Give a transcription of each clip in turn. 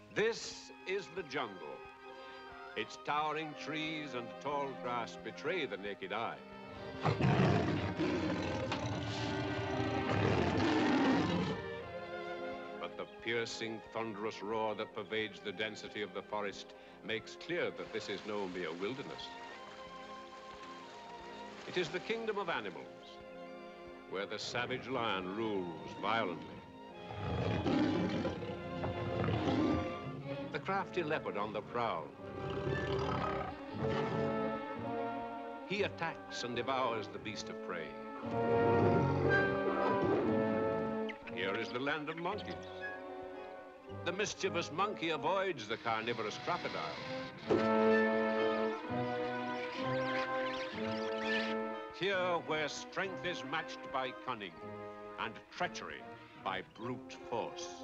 This is the jungle. Its towering trees and tall grass betray the naked eye. But the piercing, thunderous roar that pervades the density of the forest makes clear that this is no mere wilderness. It is the kingdom of animals, where the savage lion rules violently. The crafty leopard on the prowl. He attacks and devours the beast of prey. Here is the land of monkeys. The mischievous monkey avoids the carnivorous crocodile. Here, where strength is matched by cunning and treachery by brute force.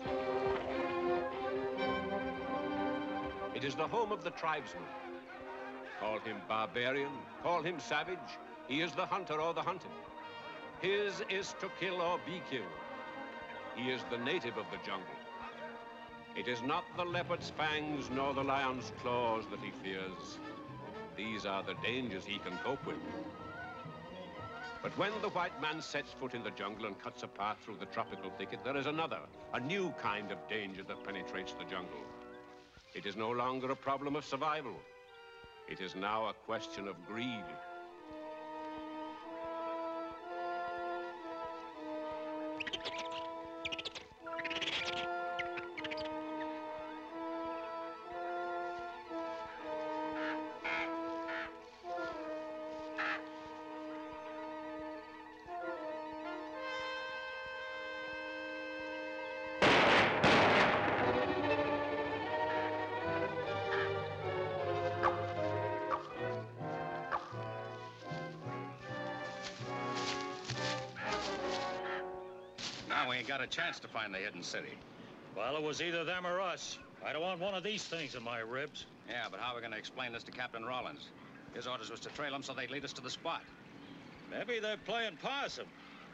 It is the home of the tribesman. Call him barbarian, call him savage, he is the hunter or the hunted. His is to kill or be killed. He is the native of the jungle. It is not the leopard's fangs nor the lion's claws that he fears. These are the dangers he can cope with. But when the white man sets foot in the jungle and cuts a path through the tropical thicket, there is another, a new kind of danger that penetrates the jungle. It is no longer a problem of survival. It is now a question of greed. Got a chance to find the hidden city. Well, it was either them or us. I don't want one of these things in my ribs. Yeah, but how are we going to explain this to Captain Rawlins? His orders was to trail them so they'd lead us to the spot. Maybe they're playing possum.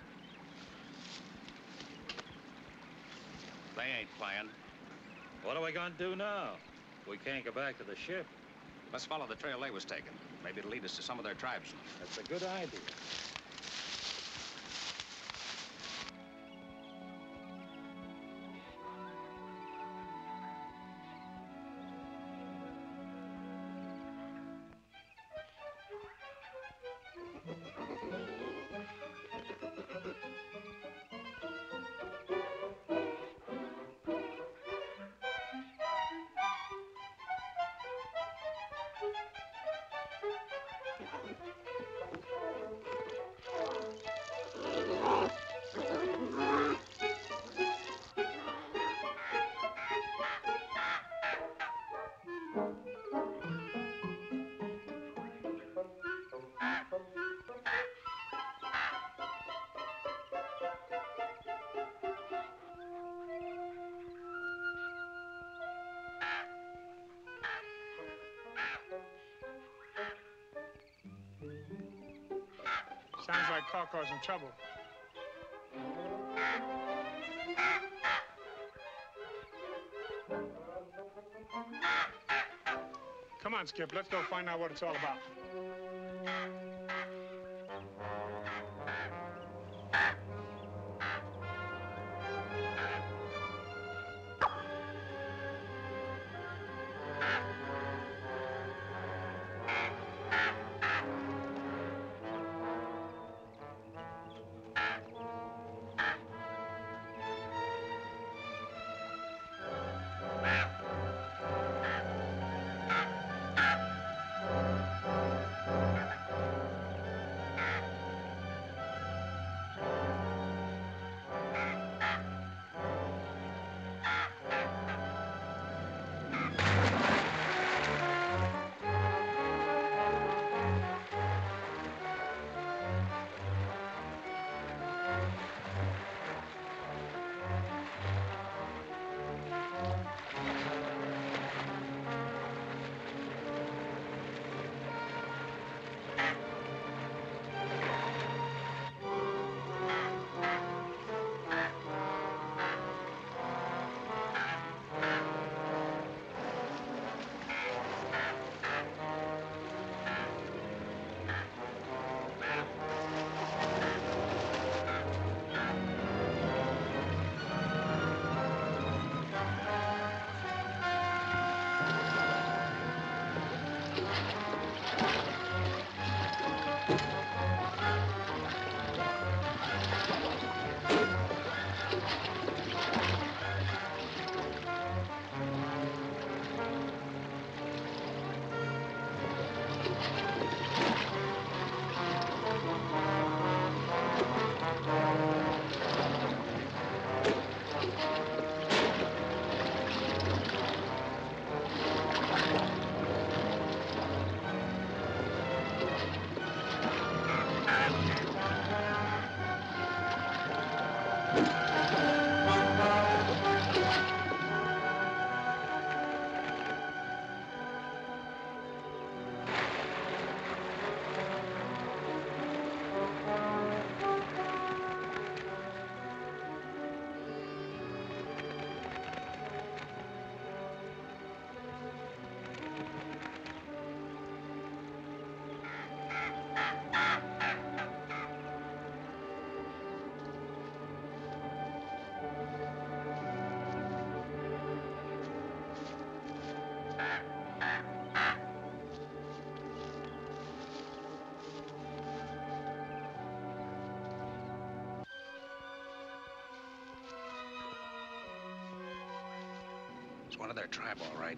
They ain't playing. What are we going to do now? We can't go back to the ship. Let's follow the trail they was taking. Maybe it'll lead us to some of their tribesmen. That's a good idea. Sounds like Carcar's in trouble. Come on, Skip, let's go find out what it's all about. It's one of their tribe, all right.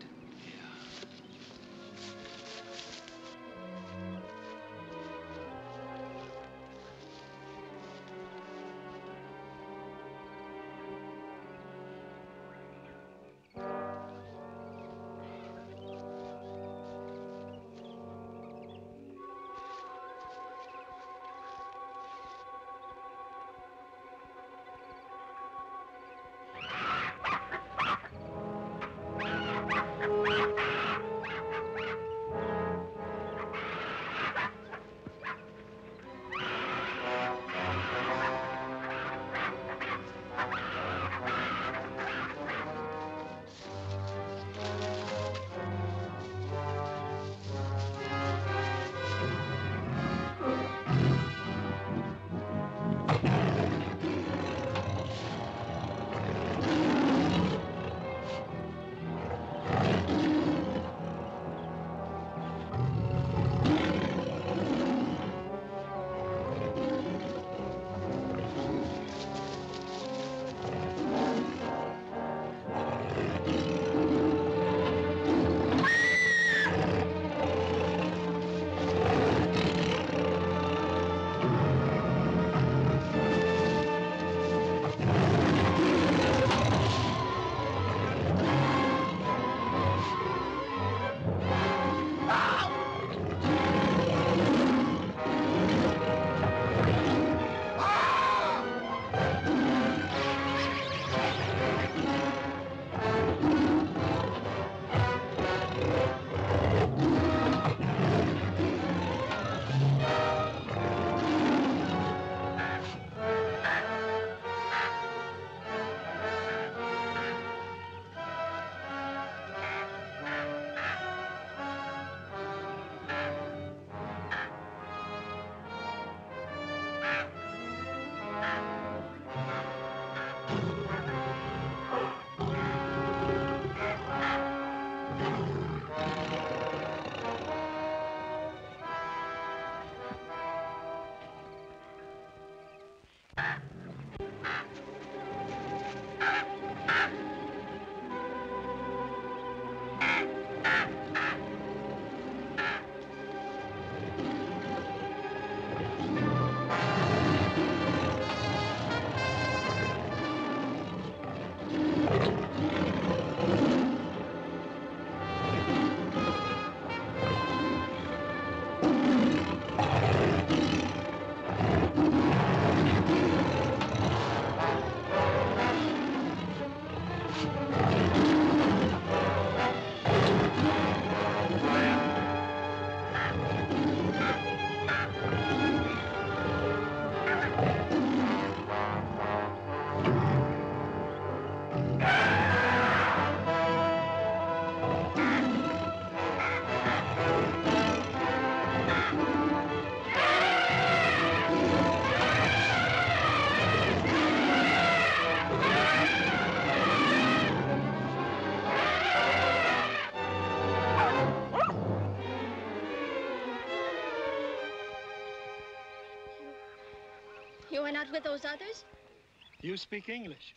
You went out with those others? You speak English.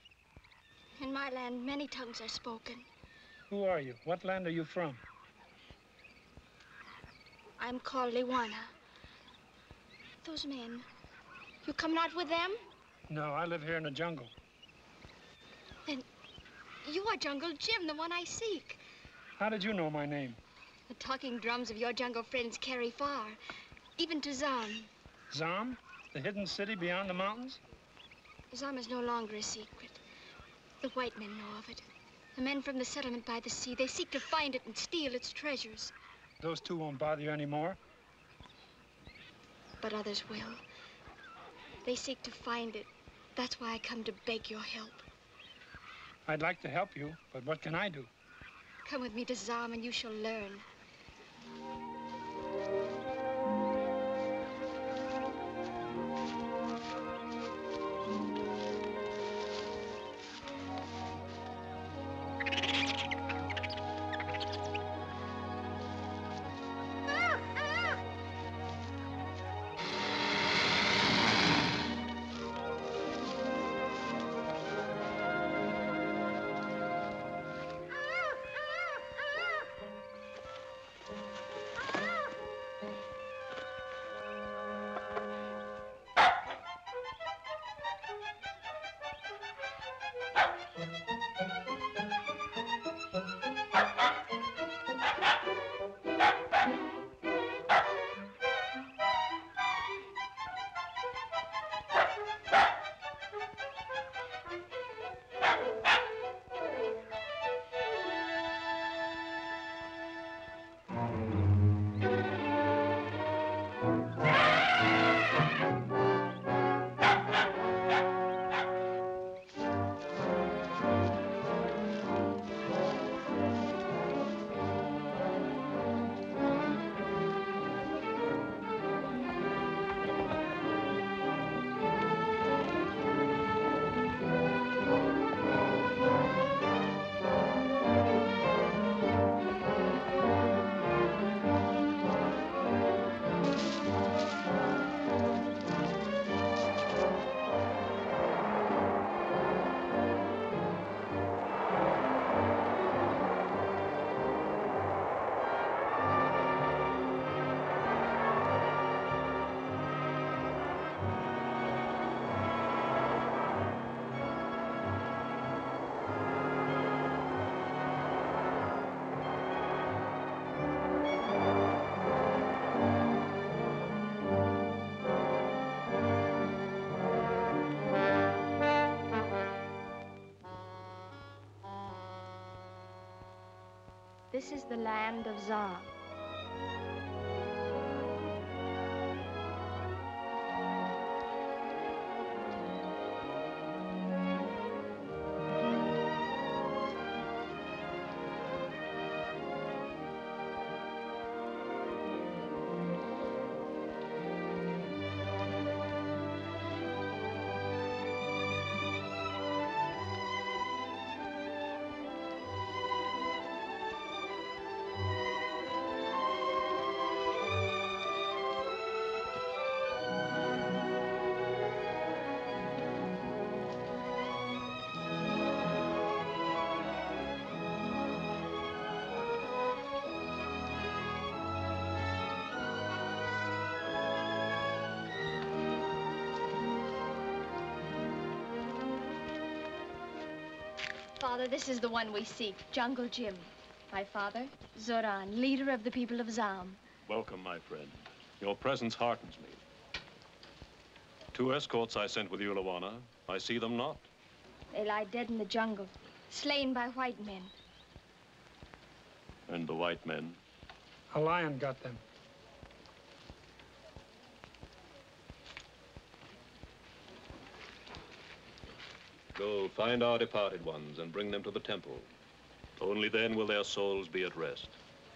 In my land, many tongues are spoken. Who are you? What land are you from? I'm called Liwana. Those men, you coming out with them? No, I live here in the jungle. Then you are Jungle Jim, the one I seek. How did you know my name? The talking drums of your jungle friends carry far, even to Zam. Zam? The hidden city beyond the mountains? Zam is no longer a secret. The white men know of it. The men from the settlement by the sea, they seek to find it and steal its treasures. Those two won't bother you anymore? But others will. They seek to find it. That's why I come to beg your help. I'd like to help you, but what can I do? Come with me to Zam and you shall learn. This is the land of Zam. Father, this is the one we seek, Jungle Jim. My father, Zoran, leader of the people of Zam. Welcome, my friend. Your presence heartens me. 2 escorts I sent with you, Lawana. I see them not. They lie dead in the jungle, slain by white men. And the white men? A lion got them. Go, find our departed ones and bring them to the temple. Only then will their souls be at rest.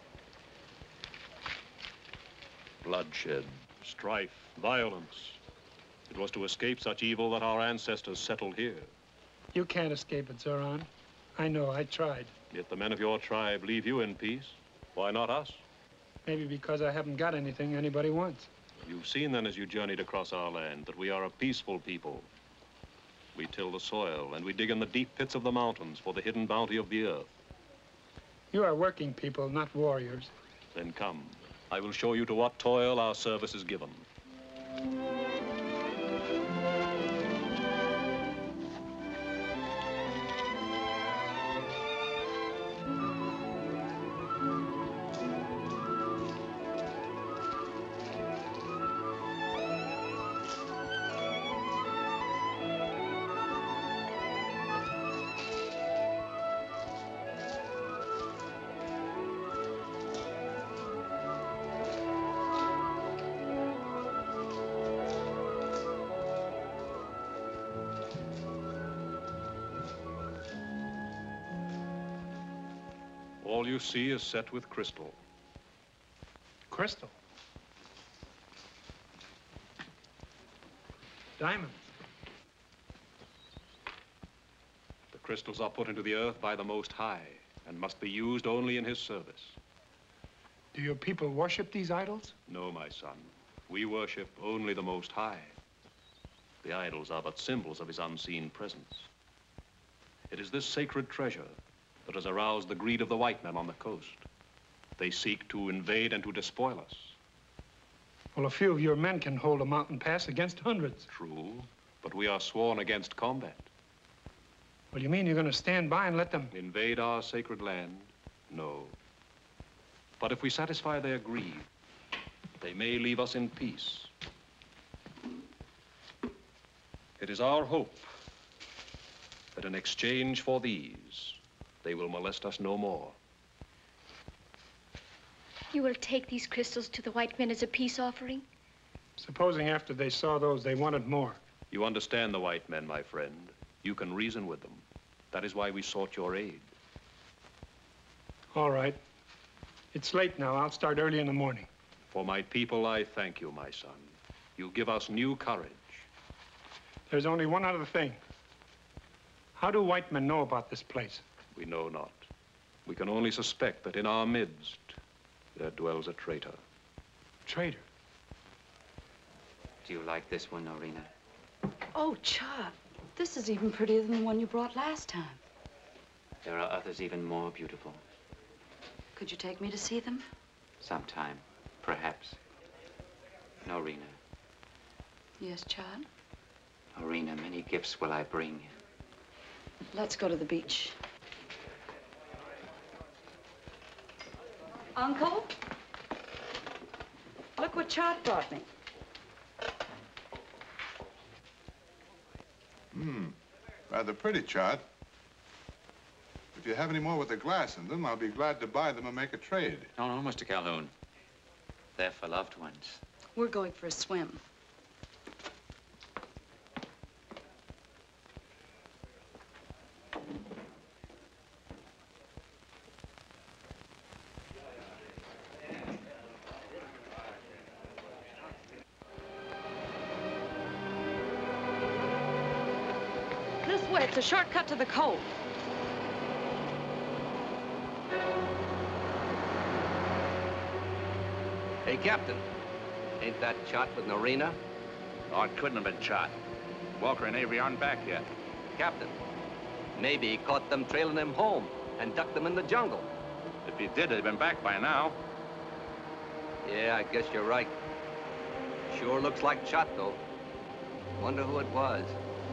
Bloodshed, strife, violence. It was to escape such evil that our ancestors settled here. You can't escape it, Zoran. I know, I tried. Yet the men of your tribe leave you in peace. Why not us? Maybe because I haven't got anything anybody wants. You've seen then as you journeyed across our land that we are a peaceful people. We till the soil, and we dig in the deep pits of the mountains for the hidden bounty of the earth. You are working people, not warriors. Then come. I will show you to what toil our service is given. All you see is set with crystal. Crystal? Diamonds? The crystals are put into the earth by the Most High and must be used only in his service. Do your people worship these idols? No, my son. We worship only the Most High. The idols are but symbols of his unseen presence. It is this sacred treasure that has aroused the greed of the white men on the coast. They seek to invade and to despoil us. Well, a few of your men can hold a mountain pass against hundreds. True, but we are sworn against combat. Well, you mean you're going to stand by and let them... Invade our sacred land? No. But if we satisfy their greed, they may leave us in peace. It is our hope that in exchange for these, they will molest us no more. You will take these crystals to the white men as a peace offering? Supposing after they saw those, they wanted more. You understand the white men, my friend. You can reason with them. That is why we sought your aid. All right. It's late now. I'll start early in the morning. For my people, I thank you, my son. You give us new courage. There's only one other thing. How do white men know about this place? We know not. We can only suspect that in our midst, there dwells a traitor. Traitor? Do you like this one, Norina? Oh, Chop, this is even prettier than the one you brought last time. There are others even more beautiful. Could you take me to see them? Sometime, perhaps. Norina. Yes, Chad? Norina, many gifts will I bring. Let's go to the beach. Uncle? Look what Chad brought me. Rather pretty, Chad. If you have any more with the glass in them, I'll be glad to buy them and make a trade. No, Mr. Calhoun. They're for loved ones. We're going for a swim. This way, it's a shortcut to the cove. Hey, Captain, ain't that Chot with Norina? Oh, it couldn't have been Chot. Walker and Avery aren't back yet. Captain, maybe he caught them trailing him home and ducked them in the jungle. If he did, they'd been back by now. Yeah, I guess you're right. Sure looks like Chot, though. Wonder who it was.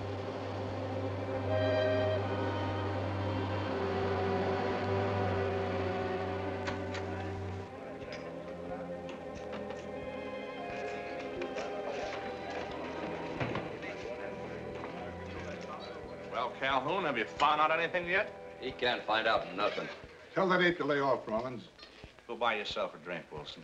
Well, Calhoun, have you found out anything yet? He can't find out nothing. Tell that ape to lay off, Rollins. Go buy yourself a drink, Wilson.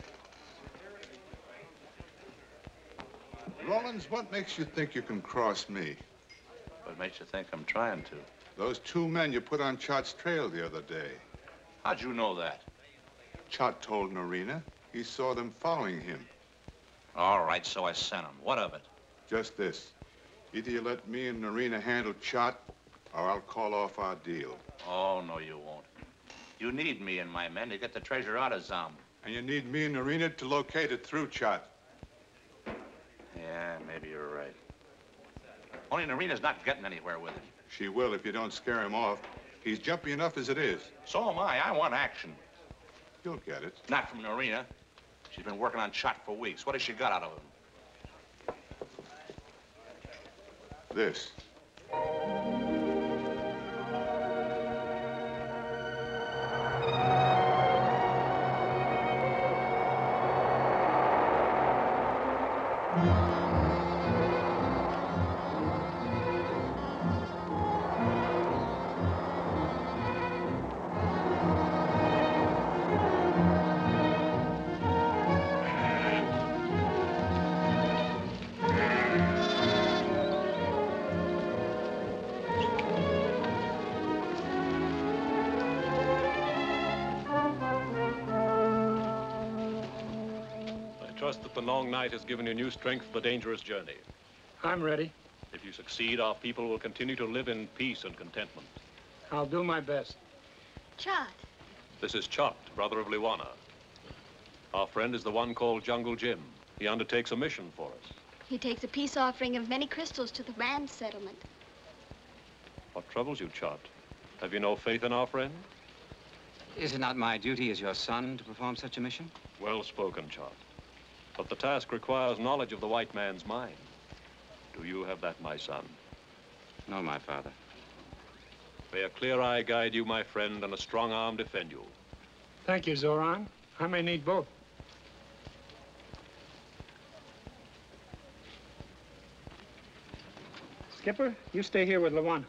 Rollins, what makes you think you can cross me? What makes you think I'm trying to? Those two men you put on Chot's trail the other day. How'd you know that? Chot told Norina he saw them following him. All right, so I sent him. What of it? Just this. Either you let me and Norina handle Chot, or I'll call off our deal. Oh, no, you won't. You need me and my men to get the treasure out of Zom. And you need me and Norina to locate it through Chot. Yeah, maybe you're right. Only Norina's not getting anywhere with it. She will if you don't scare him off. He's jumpy enough as it is. So am I. I want action. You'll get it. Not from Norina. She's been working on Chot for weeks. What has she got out of him? This. Trust that the long night has given you new strength for the dangerous journey. I'm ready. If you succeed, our people will continue to live in peace and contentment. I'll do my best. Chot. This is Chot, brother of Liwana. Our friend is the one called Jungle Jim. He undertakes a mission for us. He takes a peace offering of many crystals to the Rand settlement. What troubles you, Chot? Have you no faith in our friend? Is it not my duty as your son to perform such a mission? Well spoken, Chot. But the task requires knowledge of the white man's mind. Do you have that, my son? No, my father. May a clear eye guide you, my friend, and a strong arm defend you. Thank you, Zoran. I may need both. Skipper, you stay here with Lawana.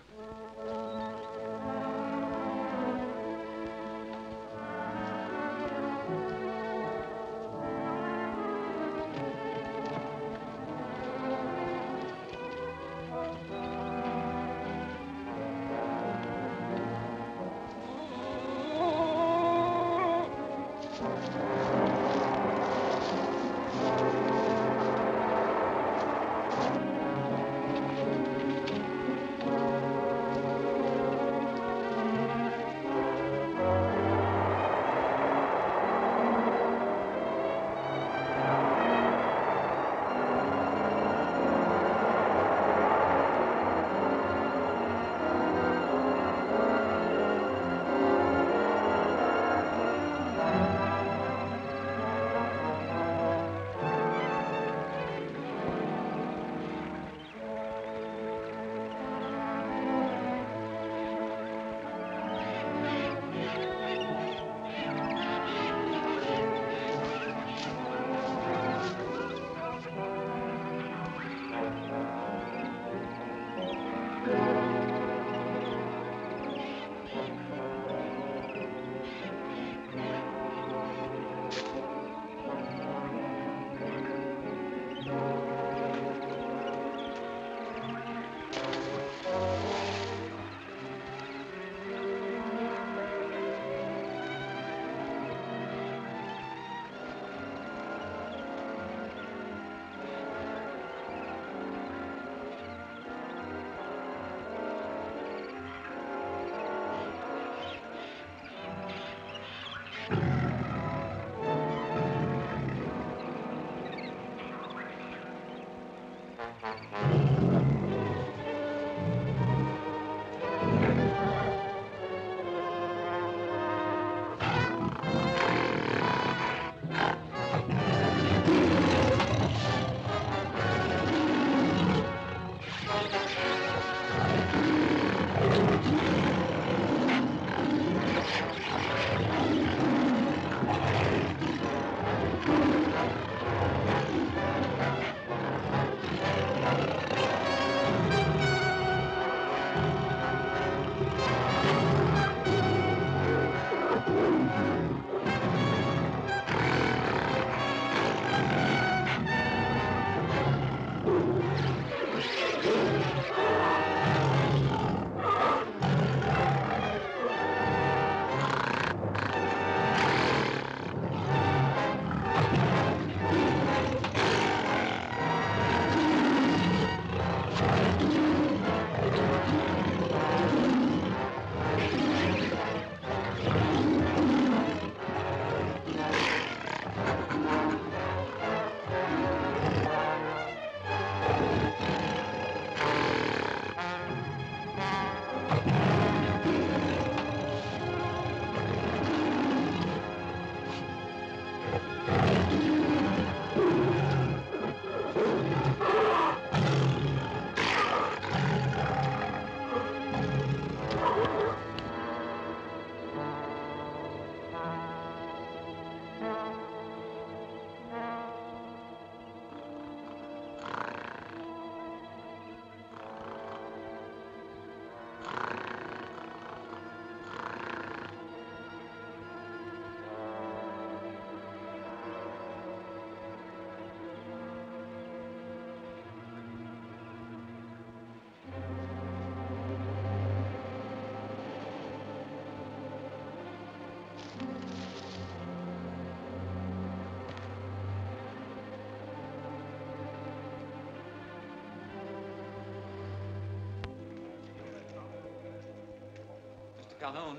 Mr. Calhoun,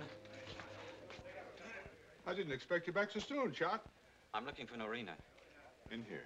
I didn't expect you back so soon, Chot. I'm looking for Norina. In here.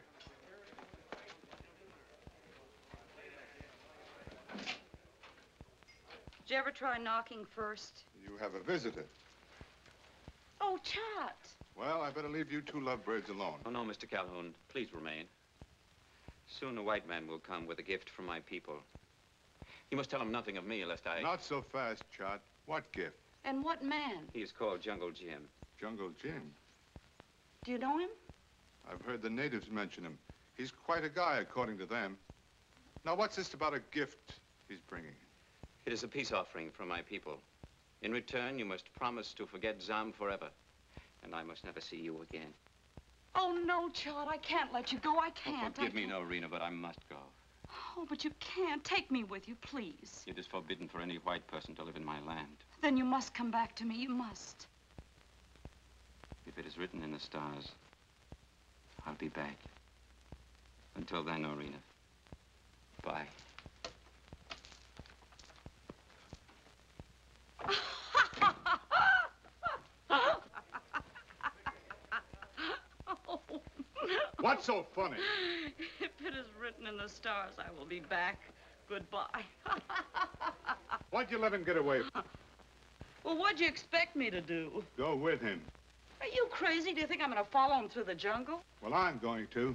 Did you ever try knocking first? You have a visitor. Oh, Chot. Well, I better leave you two lovebirds alone. Oh, no, Mr. Calhoun. Please remain. Soon a white man will come with a gift from my people. You must tell him nothing of me, lest I... Not so fast, Chot. What gift? And what man? He is called Jungle Jim. Jungle Jim. Do you know him? I've heard the natives mention him. He's quite a guy, according to them. Now, what's this about a gift he's bringing? It is a peace offering from my people. In return, you must promise to forget Zam forever, and I must never see you again. Oh, no, Chot, I can't let you go. I can't. Forgive me, Norina, but I must go. Oh, but you can't. Take me with you, please. It is forbidden for any white person to live in my land. Then you must come back to me. You must. If it is written in the stars, I'll be back. Until then, Norina, bye. What's so funny? If it is written in the stars, I will be back. Goodbye. Why'd you let him get away? Well, what'd you expect me to do? Go with him. Are you crazy? Do you think I'm going to follow him through the jungle? Well, I'm going to.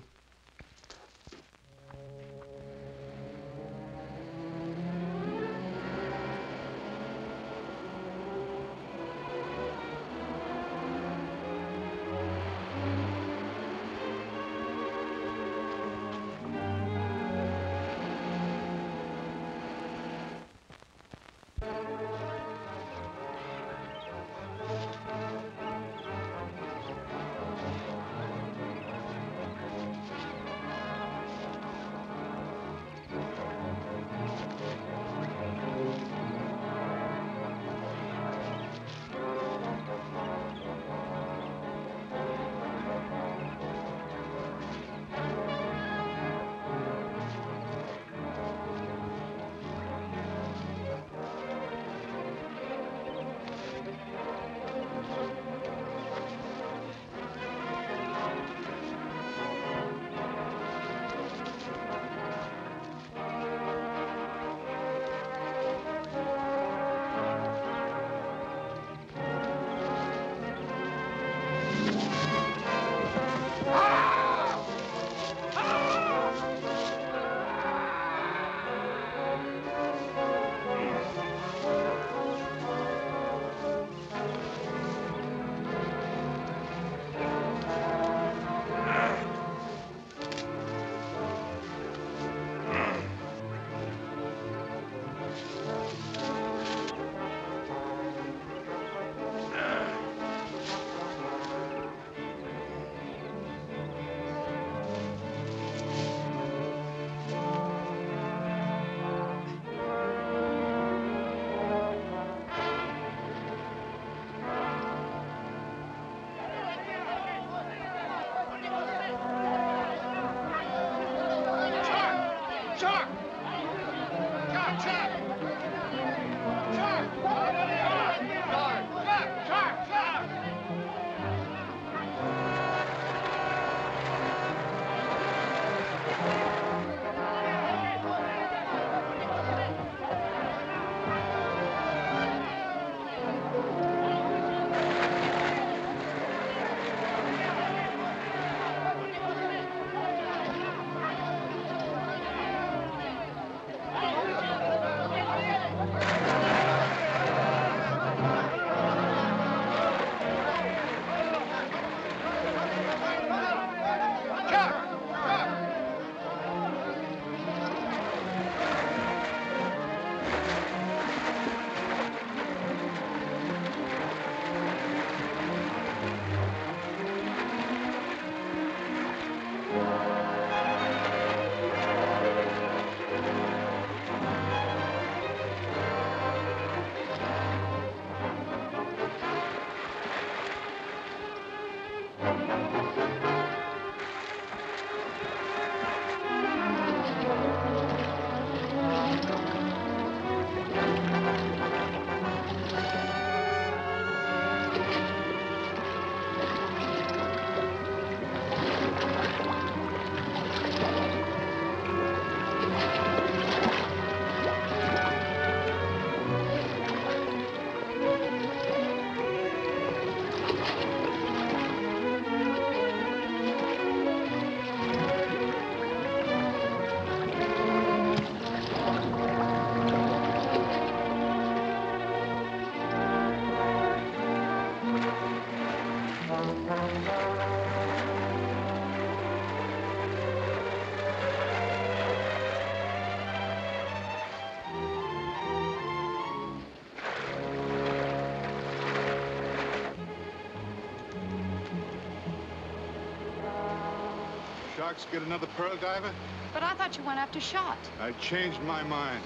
Sharks get another pearl diver? But I thought you went after Shot. I changed my mind.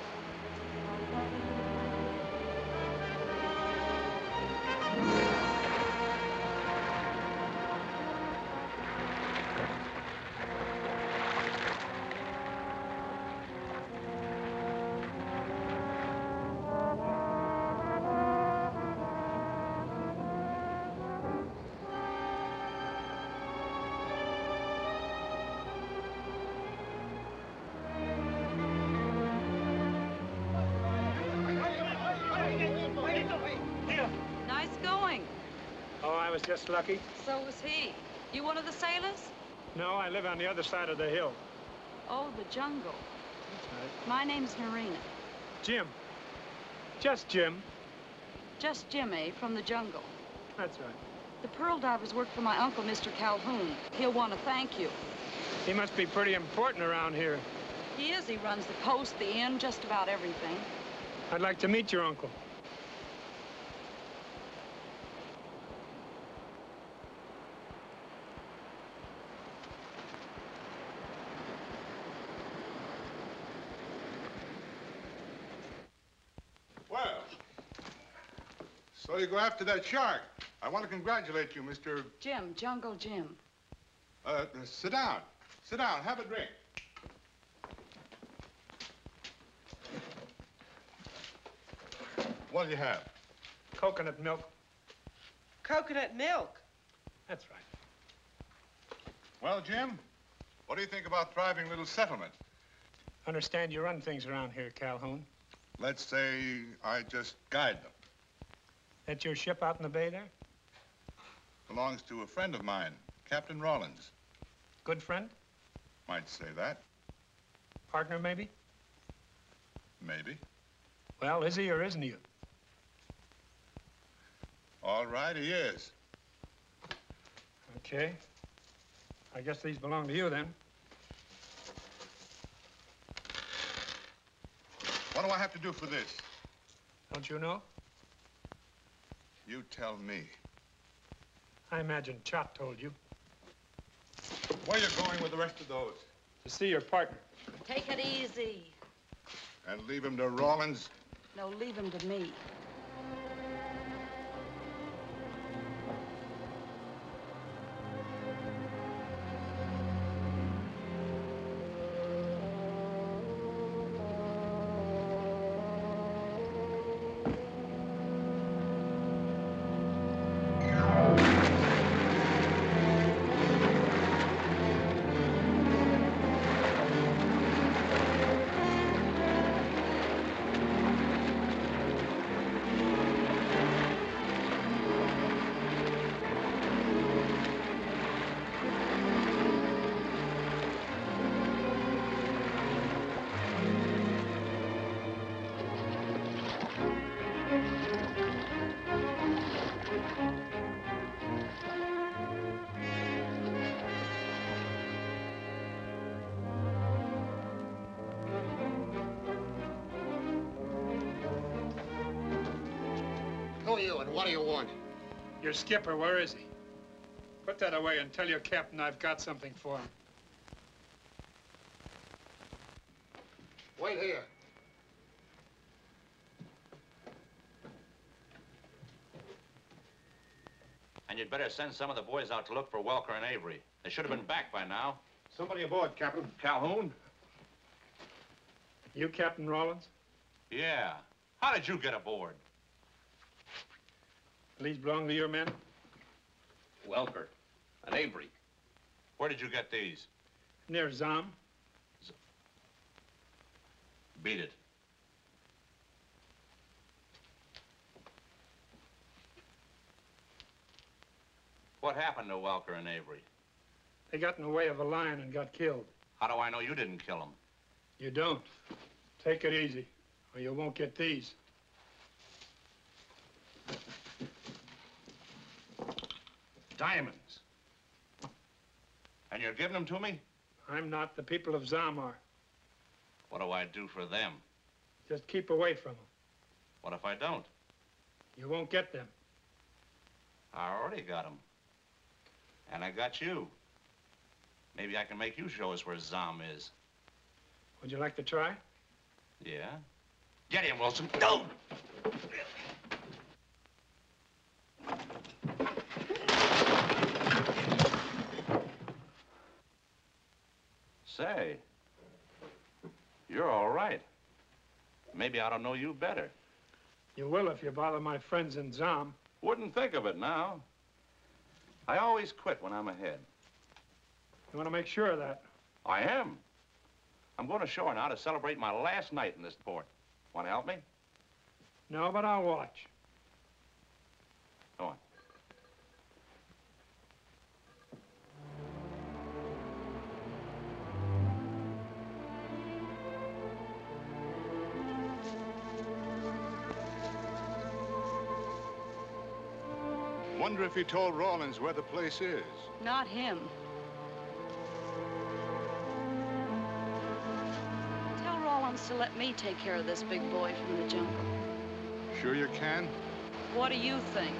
Nice going. Oh, I was just lucky. So was he. You one of the sailors? No, I live on the other side of the hill. Oh, the jungle. That's right. My name's Myrna. Jim. Just Jim. Just Jim, eh? From the jungle. That's right. The pearl divers work for my uncle, Mr. Calhoun. He'll want to thank you. He must be pretty important around here. He is. He runs the post, the inn, just about everything. I'd like to meet your uncle. Well, so you go after that shark. I want to congratulate you, Mr. Jim, Jungle Jim. Sit down. Sit down. Have a drink. What do you have? Coconut milk. Coconut milk? That's right. Well, Jim, what do you think about thriving little settlement? Understand you run things around here, Calhoun. Let's say I just guide them. That your ship out in the bay there? Belongs to a friend of mine, Captain Rollins. Good friend? Might say that. Partner, maybe? Maybe. Well, is he or isn't he? All right, he is. Okay. I guess these belong to you, then. What do I have to do for this? Don't you know? You tell me. I imagine Chot told you. Where you going with the rest of those? To see your partner. Take it easy. And leave him to Rollins? No, leave him to me. Who are you and what do you want? Your skipper, where is he? Put that away and tell your captain I've got something for him. Wait here. And you'd better send some of the boys out to look for Welker and Avery. They should have been back by now. Somebody aboard, Captain. Calhoun? You Captain Rollins? Yeah. How did you get aboard? These belong to your men? Welker and Avery. Where did you get these? Near Zam. Beat it. What happened to Welker and Avery? They got in the way of a lion and got killed. How do I know you didn't kill them? You don't. Take it easy, or you won't get these. Diamonds. And you're giving them to me? I'm not. The people of Zamar. What do I do for them? Just keep away from them. What if I don't? You won't get them. I already got them. And I got you. Maybe I can make you show us where Zam is. Would you like to try? Yeah? Get him, Wilson. No! Say, you're all right. Maybe I don't know you better. You will if you bother my friends in Zam. Wouldn't think of it now. I always quit when I'm ahead. You want to make sure of that? I am. I'm going ashore now to celebrate my last night in this port. Want to help me? No, but I'll watch. Go on. Wonder if he told Rawlins where the place is. Not him. Tell Rawlins to let me take care of this big boy from the jungle. Sure you can? What do you think?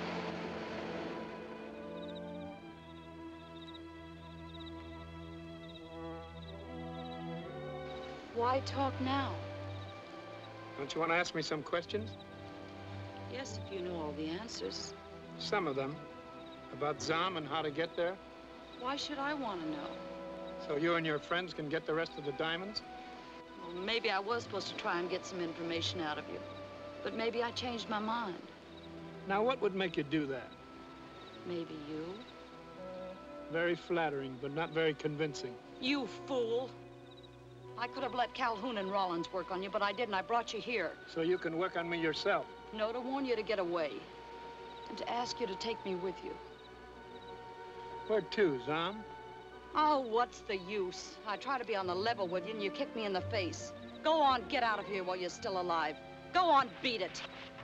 Why talk now? Don't you want to ask me some questions? Yes, if you know all the answers. Some of them. About Zam and how to get there. Why should I want to know? So you and your friends can get the rest of the diamonds? Well, maybe I was supposed to try and get some information out of you. But maybe I changed my mind. Now, what would make you do that? Maybe you. Very flattering, but not very convincing. You fool. I could have let Calhoun and Rollins work on you, but I didn't. I brought you here. So you can work on me yourself? No, to warn you to get away. And to ask you to take me with you. Where to, Zam? Oh, what's the use? I try to be on the level with you, and you kick me in the face. Go on, get out of here while you're still alive. Go on, beat it.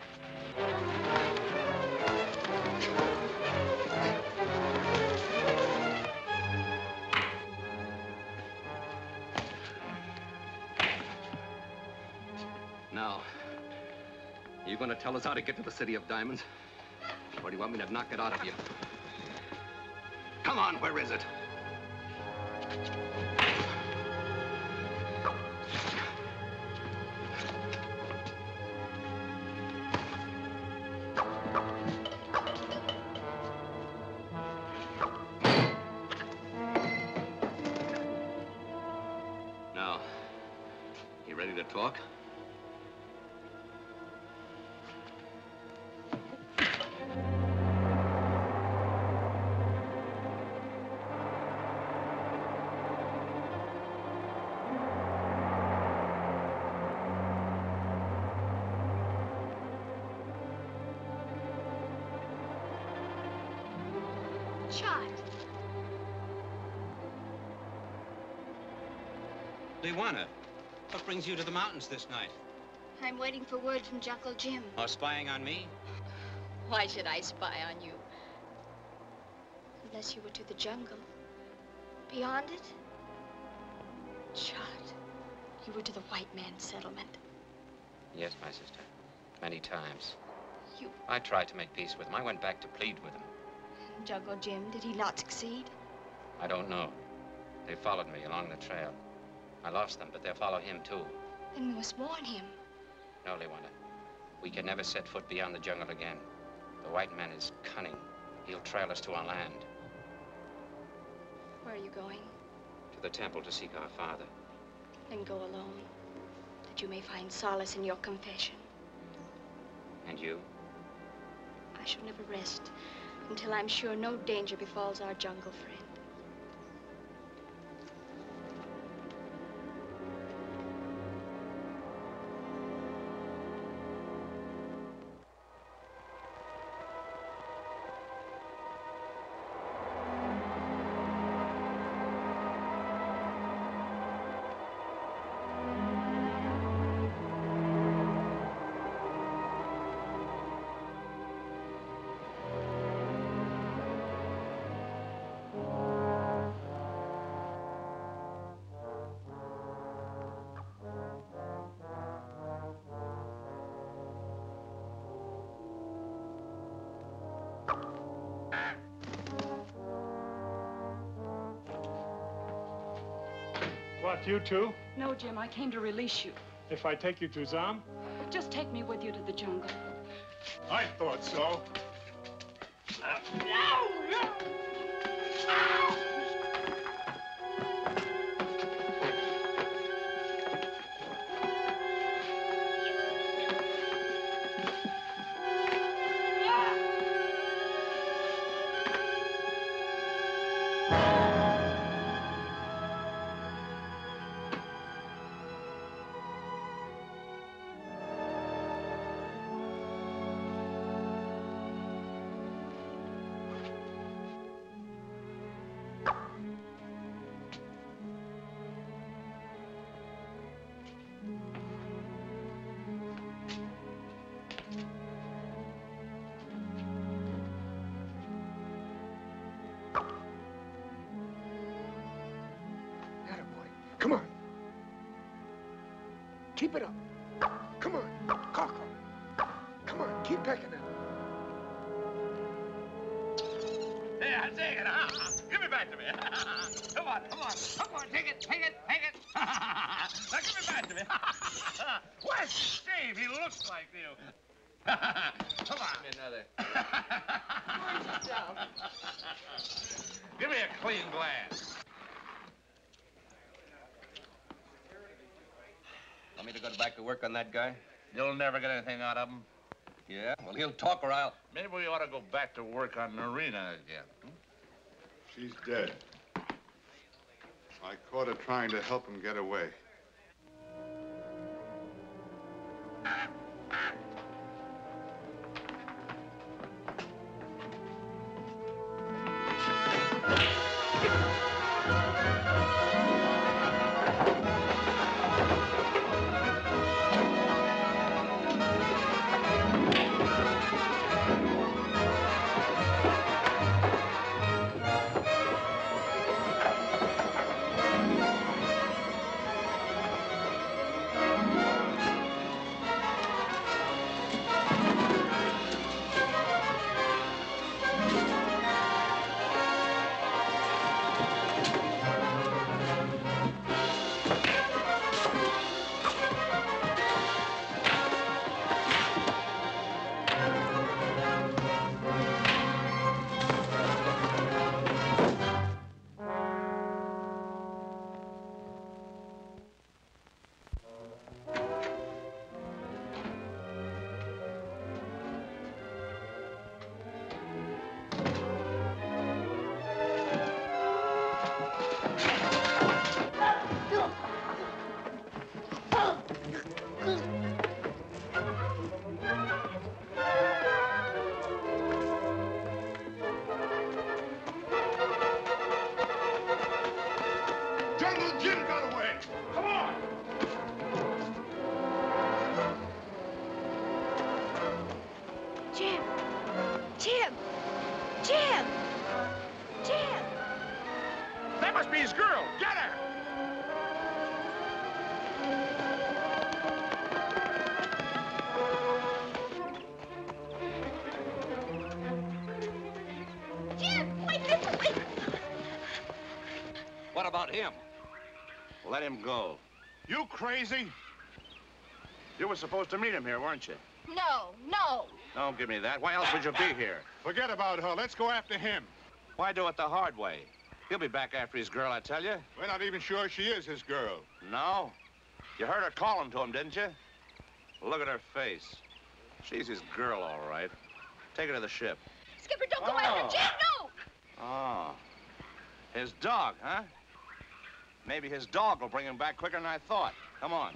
Now, are you going to tell us how to get to the City of Diamonds? Or do you want me to knock it out of you? Come on, where is it? Now, you ready to talk? Lewana, what brings you to the mountains this night? I'm waiting for word from Jungle Jim. Or spying on me? Why should I spy on you? Unless you were to the jungle. Beyond it? Chad, you were to the white man's settlement. Yes, my sister. Many times. You... I tried to make peace with him. I went back to plead with him. Jungle Jim, did he not succeed? I don't know. They followed me along the trail. I lost them, but they'll follow him, too. Then we must warn him. No, Lewana. We can never set foot beyond the jungle again. The white man is cunning. He'll trail us to our land. Where are you going? To the temple to seek our father. Then go alone, that you may find solace in your confession. And you? I shall never rest until I'm sure no danger befalls our jungle friend. What, you too? No, Jim, I came to release you. If I take you to Zam? Just take me with you to the jungle. I thought so. Come on. Keep it up. Come on. Cock up. Come on, keep pecking it. Yeah, I'll take it. Give it back to me. Come on, come on. Come on, take it, take it, take it. Now give it back to me. What? Steve, he looks like you. Come on. Give me another. Give me a clean glass. Want me to go back to work on that guy? You'll never get anything out of him. Yeah? Well, he'll talk or I'll... Maybe we ought to go back to work on Marina again. She's dead. I caught her trying to help him get away. What about him? Let him go. You crazy? You were supposed to meet him here, weren't you? No, no. Don't give me that. Why else would you be here? Forget about her. Let's go after him. Why do it the hard way? He'll be back after his girl, I tell you. We're not even sure she is his girl. No? You heard her calling to him, didn't you? Look at her face. She's his girl, all right. Take her to the ship. Skipper, don't go after Jim, no! Oh. His dog, huh? Maybe his dog will bring him back quicker than I thought. Come on.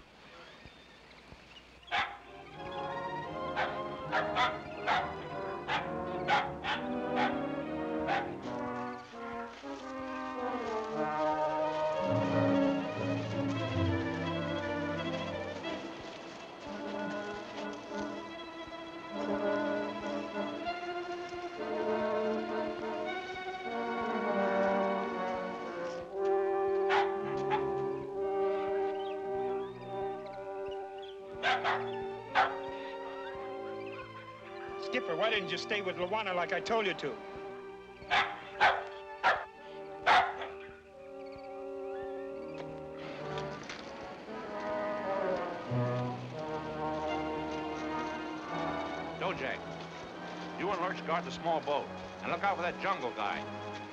Skipper, why didn't you stay with Luana like I told you to? towards the small boat. And look out for that jungle guy.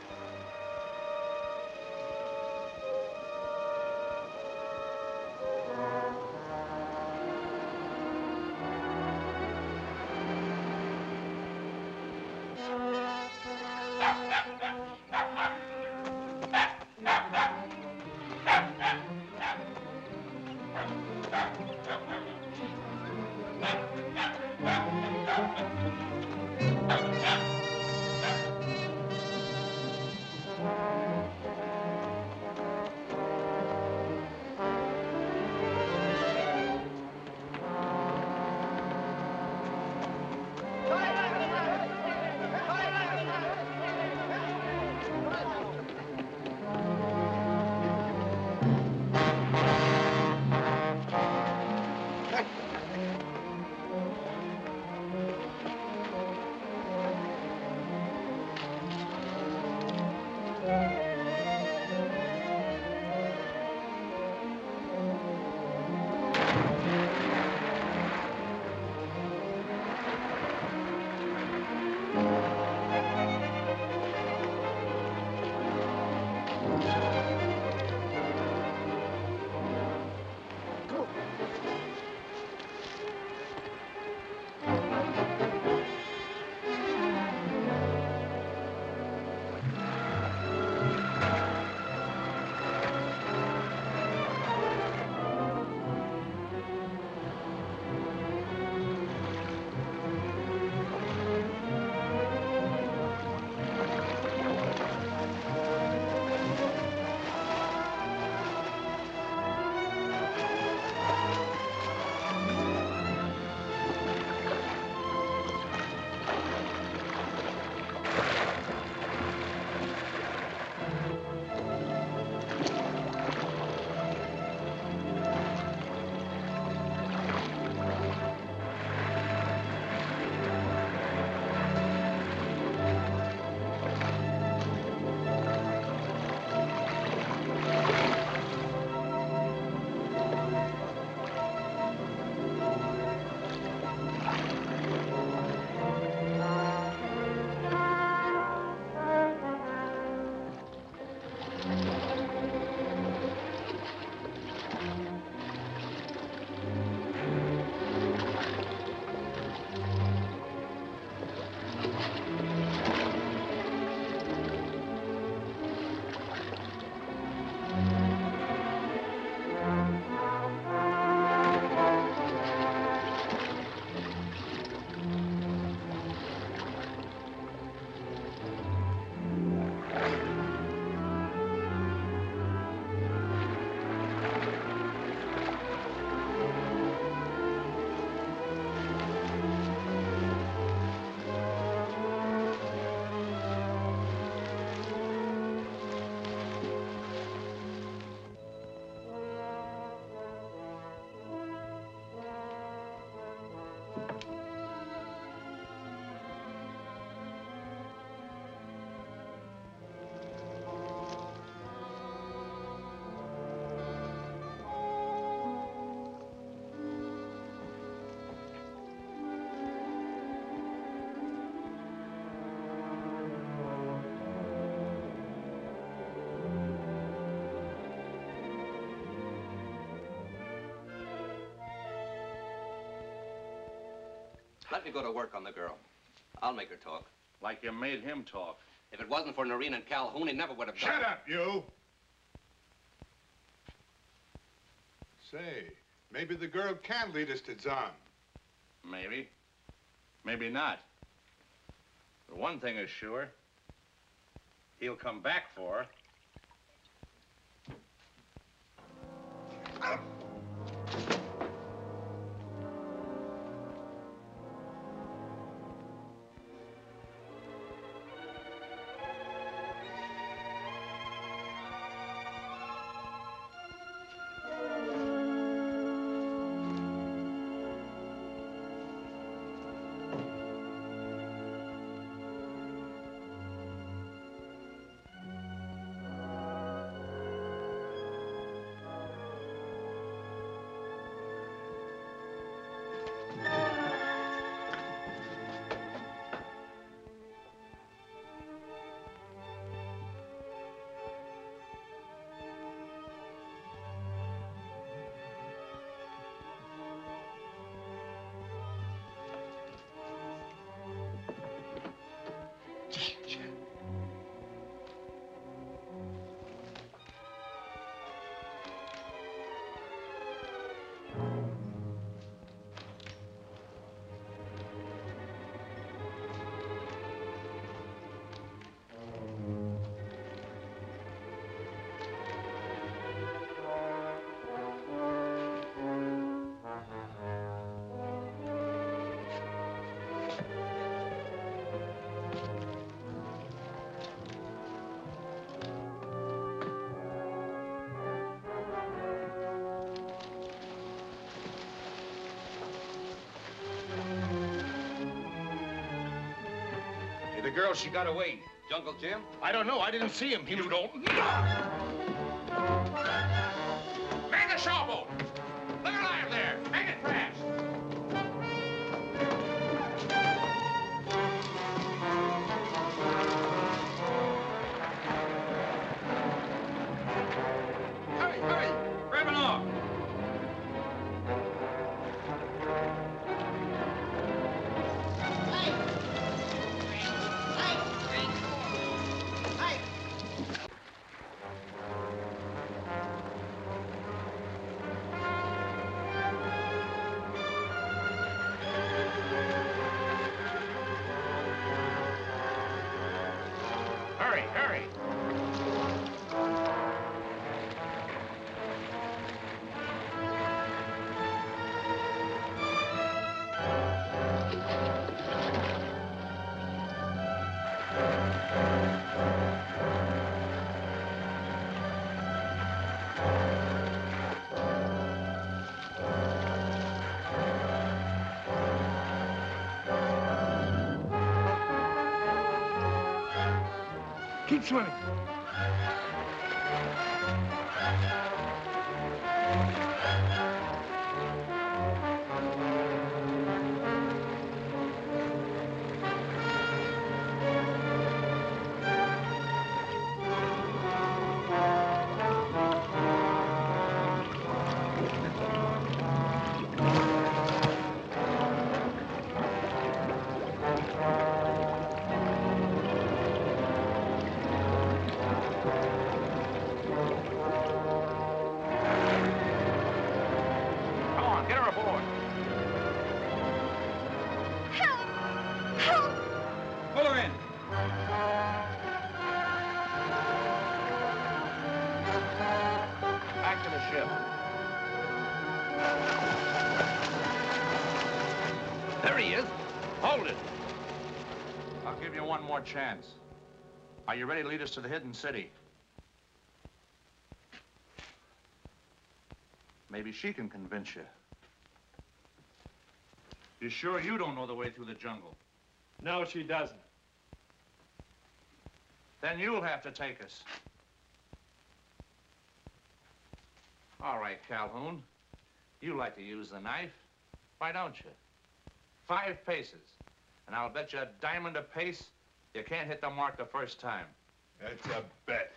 Let me go to work on the girl. I'll make her talk. Like you made him talk. If it wasn't for Noreen and Calhoun, he never would have done Shut it. up, you! Say, maybe the girl can lead us to Zahn. Maybe. Maybe not. But one thing is sure. He'll come back for her. girl, she got away. Jungle Jim? I don't know. I didn't see him. You don't. Man the showboat! Look alive there! Hang it fast! Hurry, hurry! Grab it off! Hurry, hurry! Keep swimming. Come on, get her aboard. Help! Help! Pull her in. Back to the ship. There he is. Hold it. I'll give you one more chance. Are you ready to lead us to the hidden city? Maybe she can convince you. You sure you don't know the way through the jungle? No, she doesn't. Then you'll have to take us. All right, Calhoun. You like to use the knife. Why don't you? 5 paces. And I'll bet you a diamond a pace you can't hit the mark the first time. That's a bet.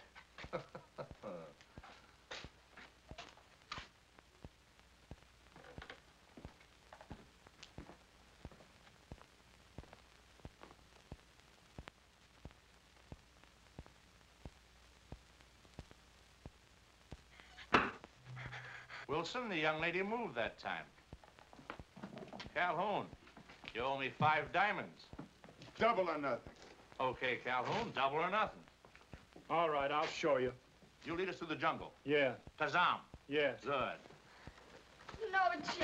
Wilson, the young lady moved that time. Calhoun, you owe me 5 diamonds. Double or nothing. Okay, Calhoun, double or nothing. All right, I'll show you. You lead us through the jungle. Yeah, Kazam. yeah. Good. No, Jim.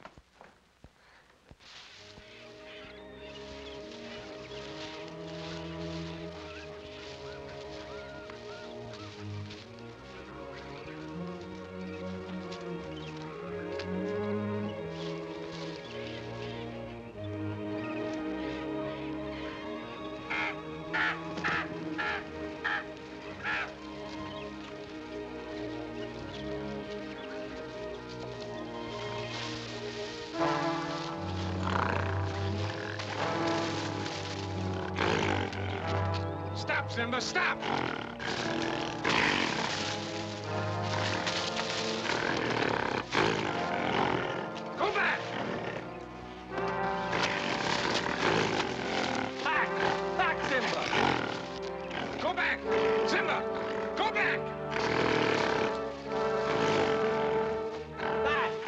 Stop, Simba, stop! Go back! Back, Simba! Go back! Simba! Go back! Back!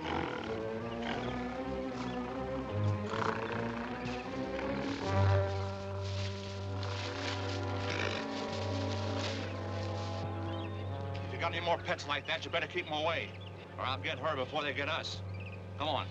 If you got any more pets like that, you better keep them away, or I'll get her before they get us. Come on.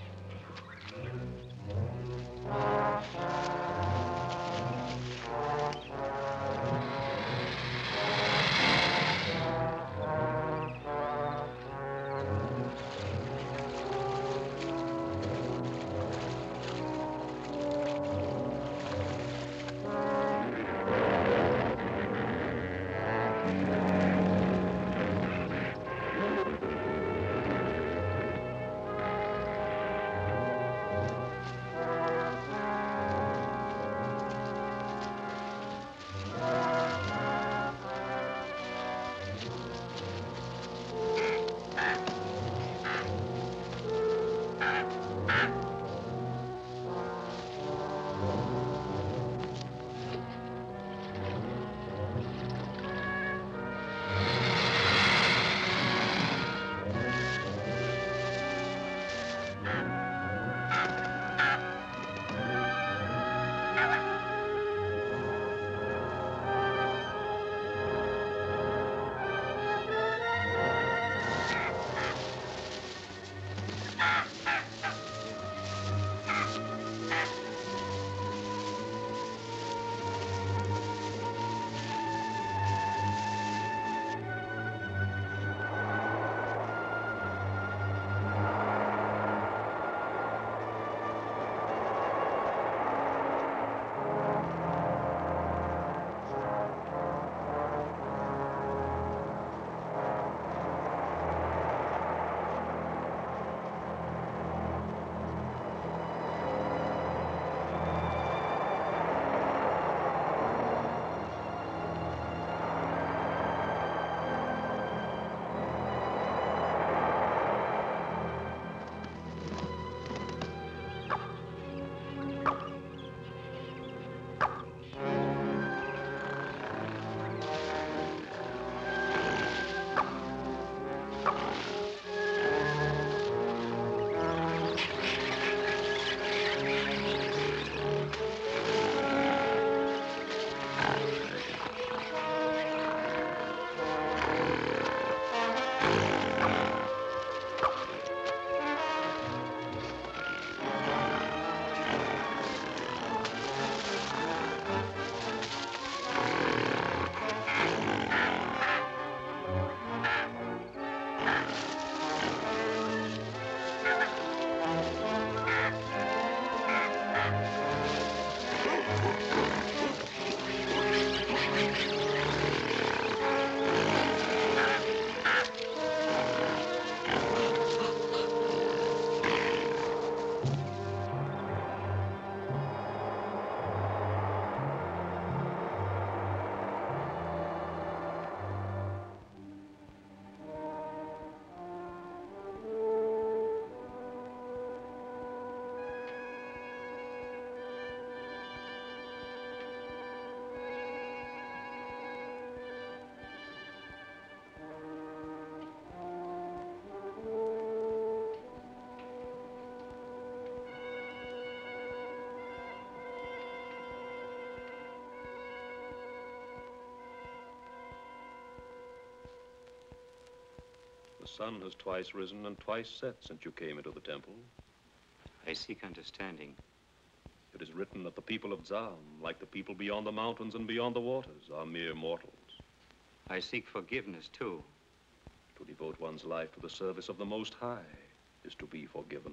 sun has twice risen and twice set since you came into the temple. I seek understanding. It is written that the people of Zam, like the people beyond the mountains and beyond the waters, are mere mortals. I seek forgiveness, too. To devote one's life to the service of the Most High is to be forgiven.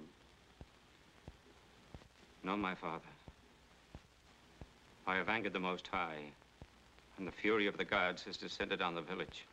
No, my father. I have angered the Most High, and the fury of the gods has descended on the village.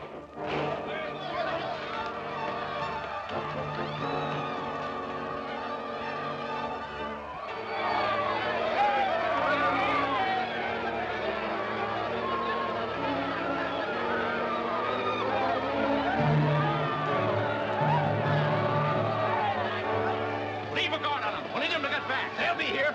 Leave a guard on them. We'll need them to get back. They'll be here.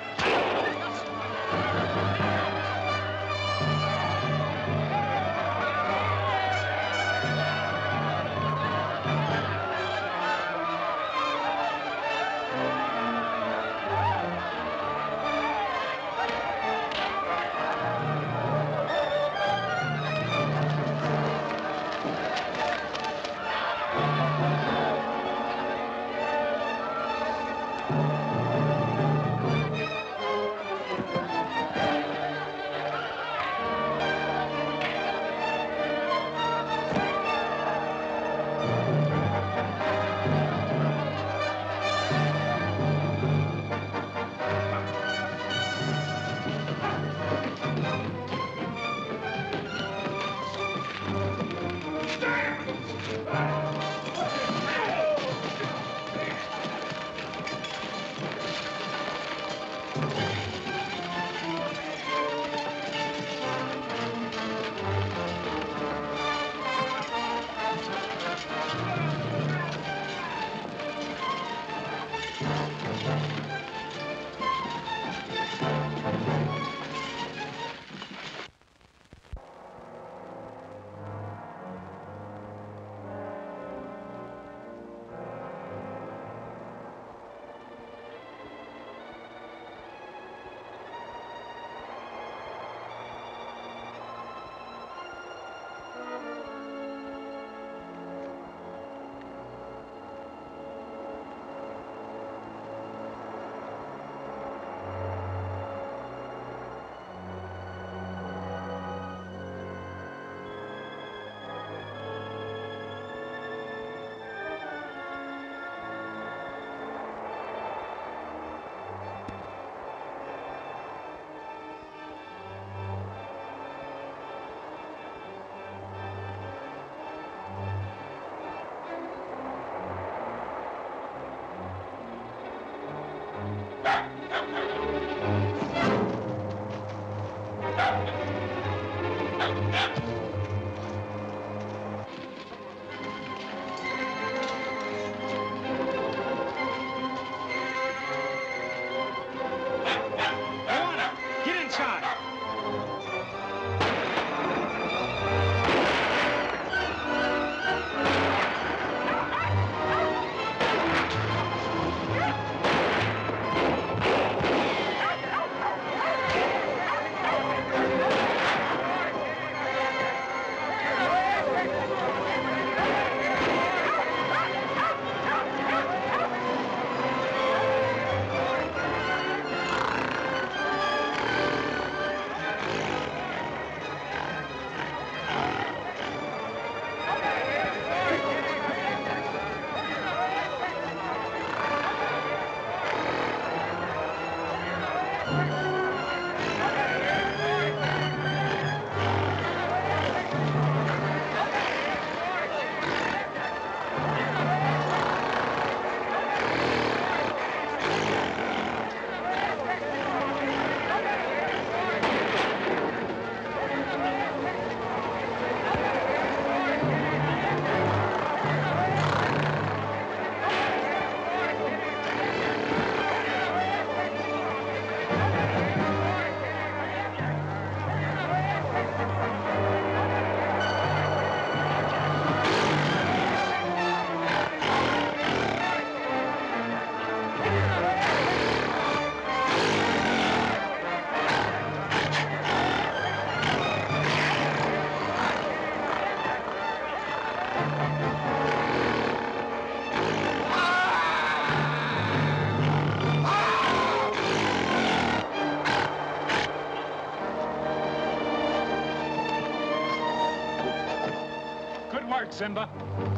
work, Simba.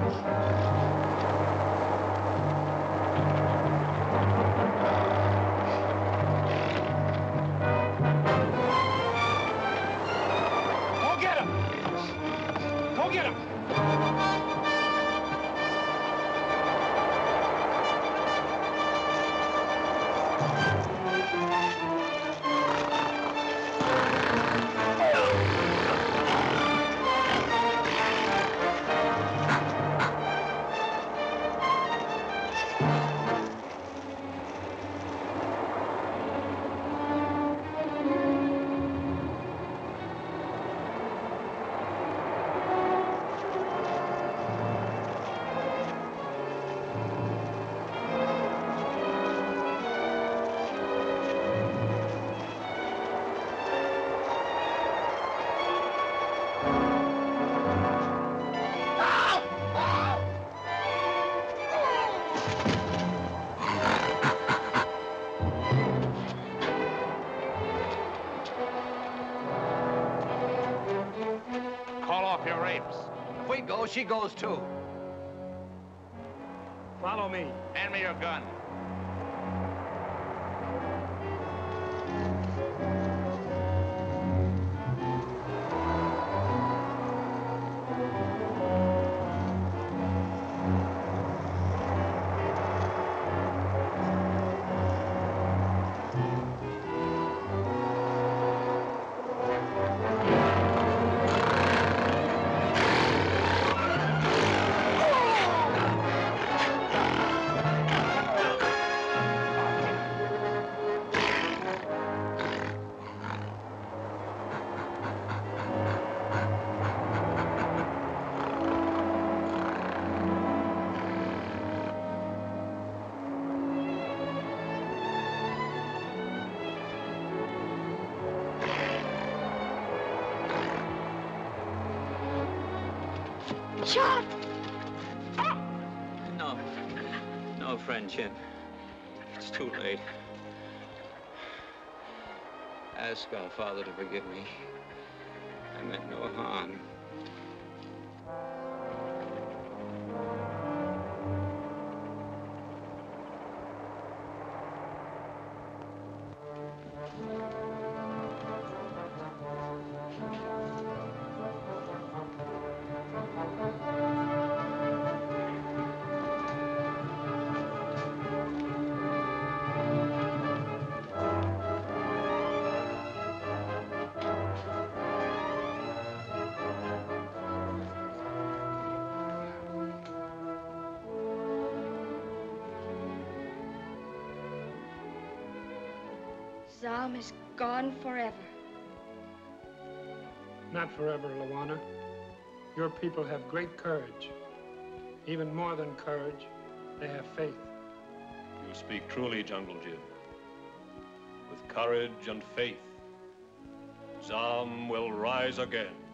Go get him! Go get him! If we go, she goes too. Follow me. Hand me your gun. Shot! No. No, friendship. It's too late. Ask our Father to forgive me. I meant no harm. Zalm is gone forever. Not forever, Luana. Your people have great courage. Even more than courage, they have faith. You speak truly, Jungle Jim. With courage and faith, Zalm will rise again.